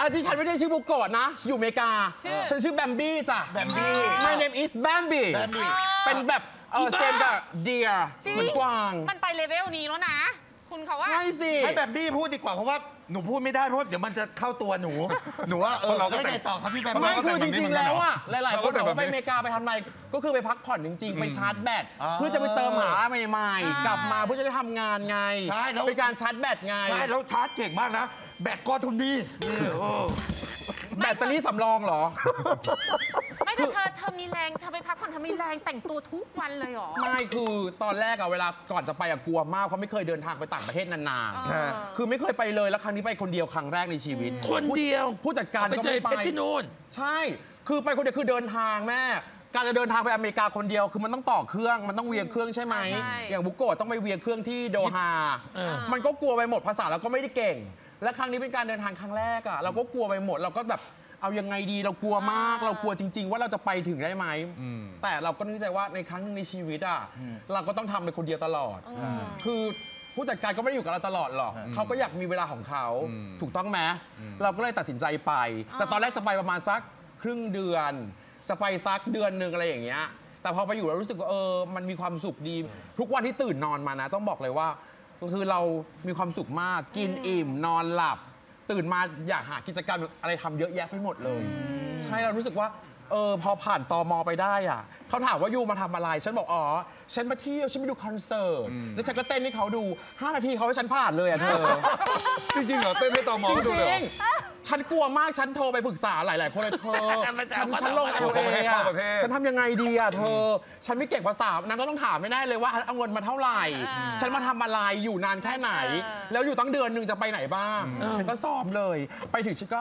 ที่ฉันไม่ได้ชื่อบุกโกะนะอยู่อเมริกาฉันชื่อแบมบี้จ้ะแบมบี้ My name is Bambi เป็นแบบเซมกับเดียร์เหมือนกวางมันไปเลเวลนี้แล้วนะคุณเขาว่าใช่สิให้แบมบี้พูดดีกว่าเพราะว่าหนูพูดไม่ได้เพราะเดี๋ยวมันจะเข้าตัวหนูว่าเราไม่ได้ต่อครับพี่แบมบี้ไม่คือจริงๆแล้วอะหลายๆคนบอกว่าไปอเมริกาไปทำอะไรก็คือไปพักผ่อนจริงๆไปชาร์จแบตเพื่อจะไปเติมหาใหม่ๆกลับมาเพื่อจะได้ทำงานไงเป็นการชาร์จแบตไงใช่แล้วชาร์จเก่งมากนะแบตก็ทุนดีแบตเตอรี่สำรองเหรอไม่แต่เธอมีแรงเธอไปพักผ่อนเธอมีแรงแต่งตัวทุกวันเลยหรอไม่คือตอนแรกอะเวลาก่อนจะไปกลัวมากเพราะไม่เคยเดินทางไปต่างประเทศนานๆคือไม่เคยไปเลยแล้วครั้งนี้ไปคนเดียวครั้งแรกในชีวิตคนเดียวผู้จัดการก็ไม่ไปที่นู่นใช่คือไปคนเดียวคือเดินทางแม่การจะเดินทางไปอเมริกาคนเดียวคือมันต้องต่อเครื่องมันต้องเวียงเครื่องใช่ไหมอย่างบุโกะต้องไปเวียงเครื่องที่โดฮามันก็กลัวไปหมดภาษาเราก็ไม่ได้เก่งและครั้งนี้เป็นการเดินทางครั้งแรกอะเราก็กลัวไปหมดเราก็แบบเอายังไงดีเรากลัวมากเรากลัวจริงๆว่าเราจะไปถึงได้ไหมแต่เราก็นึกใจว่าในครั้งนึงในชีวิตอะเราก็ต้องทำเป็นคนเดียวตลอดคือผู้จัดการก็ไม่ได้อยู่กับเราตลอดหรอกเขาก็อยากมีเวลาของเขาถูกต้องไหมเราก็เลยตัดสินใจไปแต่ตอนแรกจะไปประมาณสักครึ่งเดือนจะไปสักเดือนนึงอะไรอย่างเงี้ยแต่พอไปอยู่แล้วรู้สึกว่ามันมีความสุขดีทุกวันที่ตื่นนอนมานะต้องบอกเลยว่าคือเรามีความสุขมากกินอิ่มนอนหลับตื่นมาอยากหากิจกรรมอะไรทำเยอะแยะไปหมดเลยใช่เรารู้สึกว่าพอผ่านตม.ไปได้อ่ะเขาถามว่ายูมาทำอะไรฉันบอกฉันมาเที่ยวฉันไปดูคอนเสิร์ตแล้วฉันก็เต้นให้เขาดู5 นาทีเขาให้ฉันผ่านเลยอ่ะเธอจริงๆเหรอเต้นให้ตม.ดูเลยฉันกลัวมากฉันโทรไปปรึกษาหลายๆคนเลยเธอฉันลงLAอ่ะฉันทำยังไงดีอ่ะเธอฉันไม่เก่งภาษานั้นก็ต้องถามไม่ได้เลยว่าเอาเงินมาเท่าไหร่ฉันมาทำอะไรอยู่นานแค่ไหนแล้วอยู่ตั้งเดือนนึงจะไปไหนบ้างฉันก็ซ้อมเลยไปถึงฉันก็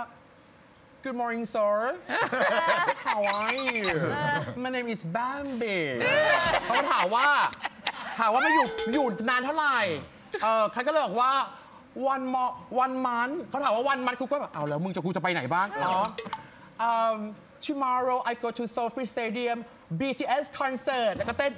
Good morning sir How are you My name is Bambi เขาถามว่าไม่อยู่นานเท่าไหร่ใครก็เลยบอกว่าone month เขาถามว่า one month กูก็แบบเอาแล้วมึงกูจะไปไหนบ้างtomorrow I go to SoFi Stadium BTS concert แล้วก็เต้น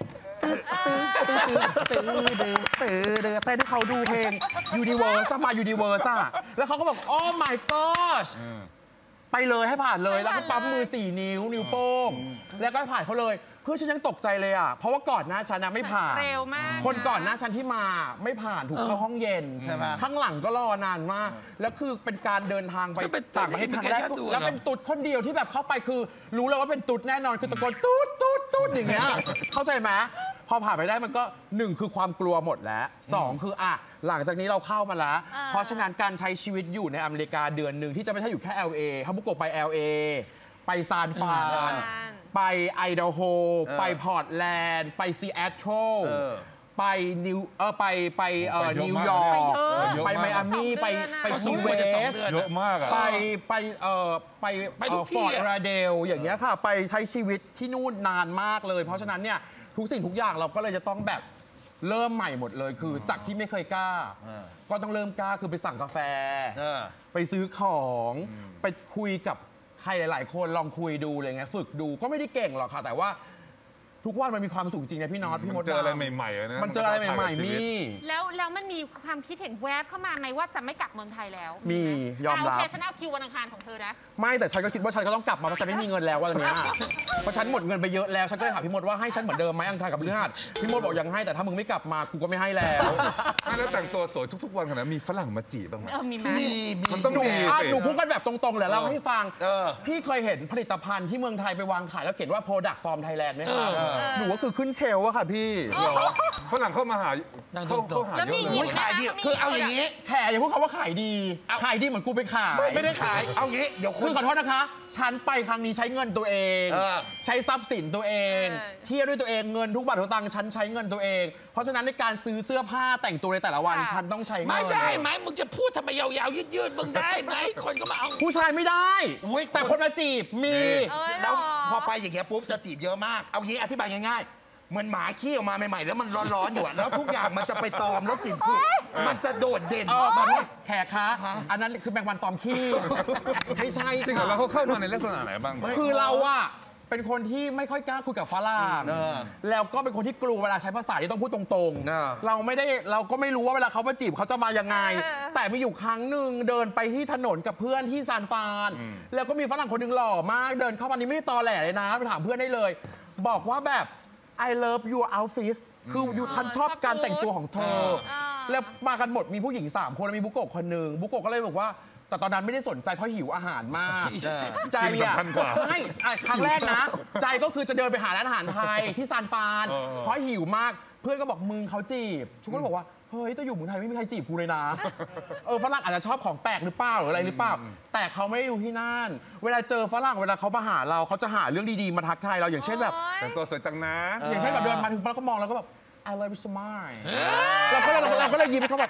เต้นให้เขาดูเพลง Universe มา Universe แล้วเขาก็บอก Oh my gosh ไปเลยให้ผ่านเลยแล้วก็ปั๊มมือ4 นิ้วโป้งแล้วก็ผ่านเขาเลยเพื่อฉันยังตกใจเลยอ่ะเพราะว่าก่อนหน้าฉันนะไม่ผ่านเร็วมากคนก่อนหน้าฉันที่มาไม่ผ่านถูกเข้าห้องเย็นใช่ไหมข้างหลังก็รอนานมากแล้วคือเป็นการเดินทางไปต่างประเทศครั้งแรกแล้วเป็นตุ๊ดคนเดียวที่แบบเข้าไปคือรู้เลยว่าเป็นตุ๊ดแน่นอนคือตะโกนตุ๊ดอย่างเงี้ยเข้าใจไหมพอผ่านไปได้มันก็1คือความกลัวหมดแล้ว2คือหลังจากนี้เราเข้ามาแล้วเพราะฉะนั้นการใช้ชีวิตอยู่ในอเมริกาเดือนหนึ่งที่จะไม่ใช่อยู่แค่ LA ฮาบุโกะไป LA ไปซานฟรานไปไอดาโฮไปพอร์ตแลนด์ไปซีแอตเทิลไปนิวยอร์กไปไมอามี่ไปคีเวสเยอะมากอะไปฟอร์ตลาเดลอย่างเงี้ยค่ะไปใช้ชีวิตที่นู่นนานมากเลยเพราะฉะนั้นเนี่ยทุกสิ่งทุกอย่างเราก็เลยจะต้องแบบเริ่มใหม่หมดเลยคือจากที่ไม่เคยกล้าก็ต้องเริ่มกล้าคือไปสั่งกาแฟไปซื้อของไปคุยกับใครหลายๆคนลองคุยดูอะไรเงี้ยฝึกดูก็ไม่ได้เก่งหรอกค่ะแต่ว่าทุกวันมันมีความสุขจริงนะพี่น็อตพี่มดเจออะไรใหม่ๆนะมันเจออะไรใหม่ๆมีแล้วมันมีความคิดเห็นแวบเข้ามาไหมว่าจะไม่กลับเมืองไทยแล้วมียอมรับโอเคฉันเอาคิววันอังคารของเธอนะไม่แต่ฉันก็คิดว่าฉันก็ต้องกลับมาเพราะฉันไม่มีเงินแล้ววันนี้เพราะฉันหมดเงินไปเยอะแล้วฉันก็เลยถามพี่มดว่าให้ฉันเหมือนเดิมไหมอังคารกับพฤหัสพี่มดบอกยังให้แต่ถ้ามึงไม่กลับมากูก็ไม่ให้แล้วแล้วแต่งตัวสวยทุกๆวันขนาดมีฝรั่งมาจีบบ้างไหมมีมันต้องมีหนูพูดกันแบบตรงๆเลยเล่าให้ฟังพี่เคยเห็นผลิตภัณฑ์ที่เมืองไทยไปวางขายแล้วเขียนว่า Product from Thailand ไหมคะหนูก็คือขึ้นเชลอะค่ะพี่ฝรั่งเข้ามาหาเขาหาเยอะเลยขายดีคือเอาอย่างนี้แขอย่าพูดคำว่าขายดีเหมือนกูไปขายไม่ได้ขายเอางี้เดี๋ยวคุณขอโทษนะคะฉันไปครั้งนี้ใช้เงินตัวเองใช้ทรัพย์สินตัวเองเที่ยวด้วยตัวเองเงินทุกบาททุกตังค์ฉันใช้เงินตัวเองเพราะฉะนั้นในการซื้อเสื้อผ้าแต่งตัวในแต่ละวันฉันต้องใช้เงินไม่ได้ไหมมึงจะพูดทำไมยาวๆยืดๆมึงได้ไหมคนก็มาเอาผู้ชายไม่ได้แต่คนมาจีบมีแล้วพอไปอย่างเงี้ยปุ๊บจะจีบเยอะมากเอางี้อธิบายง่ายๆเหมือนหมาขี้ออกมาใหม่ๆแล้วมันร้อนๆอยู่แล้วทุกอย่างมันจะไปตอมแล้วกลิ่นคือมันจะโดดเด่นแขกคะอันนั้นคือแมงวันตอมขี้ไม่ใช่จริงเหรอแล้วเขาเข้ามาในลักษณะไหนบ้างคือเราอะเป็นคนที่ไม่ค่อยกล้าคุยกับฝรั่ง แล้วก็เป็นคนที่กลัวเวลาใช้ภาษาที่ต้องพูดตรงๆ เราก็ไม่รู้ว่าเวลาเขามาจีบเขาจะมายังไง แต่มีอยู่ครั้งหนึ่งเดินไปที่ถนนกับเพื่อนที่ซานฟราน แล้วก็มีฝรั่งคนหนึ่งหล่อมากเดินเข้ามานี่ไม่ได้ตอแหลเลยนะไปถามเพื่อนได้เลย บอกว่าแบบ I love your outfit คือฉันชอบการแต่งตัวของเธอ แล้วมากันหมดมีผู้หญิง3 คนมีบุโกะคนหนึ่งบุโกะก็เลยบอกว่าแต่ตอนนั้นไม่ได้สนใจเพราะหิวอาหารมากใจกินอ่ะสำคัญกว่าใช่ครั้งแรกนะ ใจก็คือจะเดินไปหาร้านอาหารไทยที่ซานฟรานเพราะหิวมากเพื่อนก็บอกมึงเขาจีบชุกก็บอกว่าเฮ้ยจะอยู่เมืองไทยไม่มีใครจีบกูเลยนะฝรั่งอาจจะชอบของแปลกหรือเปล่าหรืออะไรหรือเปล่าแต่เขาไม่ได้ดูที่นั่นเวลาเจอฝรั่งเวลาเขามาหาเราเขาจะหาเรื่องดีๆมาทักทายเราอย่างเช่นแบบแต่งตัวสวยจังนะอย่างเช่นแบบเดินมาถึงแล้วก็มองแล้วก็แบบ I love you so much เราก็เลยยิ้มให้เขาแบบ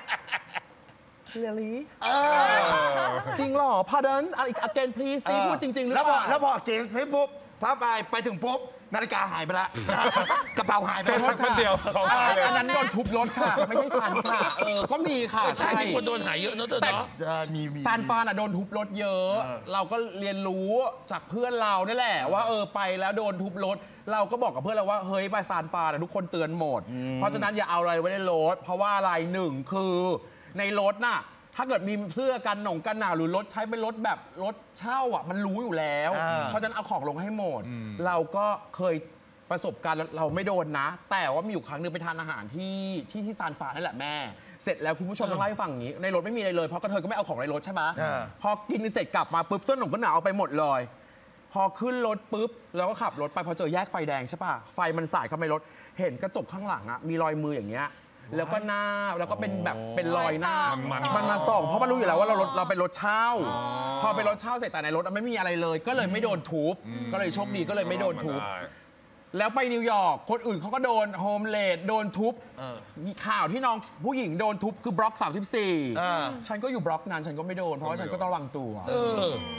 really จริงเหรอ pardon again please พูดจริงๆหรือเปล่าแล้วพอเก่งเสร็จปุ๊บพาไปถึงปุ๊บนาฬิกาหายไปละ กระเป๋าหายไปเป็นคนเดียวของหายเลยอันนั้นโดนทุบรถค่ะ ไม่ใช่ซันค่ะก็มีค่ะใช่มีคนโดนหายเยอะเนอะเธอแต่เนาะมีซานฟรานโดนทุบรถเยอะ เราก็เรียนรู้จากเพื่อนเรานี่แหละว่าไปแล้วโดนทุบรถเราก็บอกกับเพื่อนเราว่าเฮ้ยไปซานฟรานทุกคนเตือนหมด เพราะฉะนั้นอย่าเอาอะไรไว้ในรถเพราะว่าอะไรหนึ่งคือในรถน่ะถ้าเกิดมีเสื้อกันหนงกันหนาวหรือรถใช้เป็นรถแบบรถเช่าอ่ะมันรู้อยู่แล้ว เพราะฉะนั้นเอาของลงให้หมด เราก็เคยประสบการณ์เราไม่โดนนะ แต่ว่ามีอยู่ครั้งหนึงไปทานอาหารที่ซานฟรานนั่นแหละแม่ เสร็จแล้วคุณผู้ชมต้องเล่าให้ฟังอย่างนี้ในรถไม่มีอะไรเลยเพราะกระเทยก็ไม่เอาของในรถใช่ไหมพอกินเสร็จกลับมาปุ๊บเสื้อหนุ่มก็หนาวเอาไปหมดเลย พอขึ้นรถปุ๊บแล้วก็ขับรถไปพอเจอแยกไฟแดงใช่ป่ะไฟมันสาดเข้าไปในรถเห็นกระจกข้างหลังอะมีรอยมืออย่างเงี้ยแล้วก็หน้าแล้วก็เป็นแบบเป็นรอยหน้ามันมาส่องเพราะมันรู้อยู่แล้วว่าเราเป็นรถเช่าพอเป็นรถเช่าเสร็จแต่ในรถไม่มีอะไรเลย ก็เลยไม่โดนทุบก็เลยโชคดีก็เลยไม่โดนทุบแล้วไปนิวยอร์กคนอื่นเขาก็โดนโฮมเลดโดนทุบมีข่าวที่น้องผู้หญิงโดนทุบคือบล็อก 34ฉันก็อยู่บล็อกนั้นฉันก็ไม่โดนเพราะว่าฉันก็ต้องระวังตัว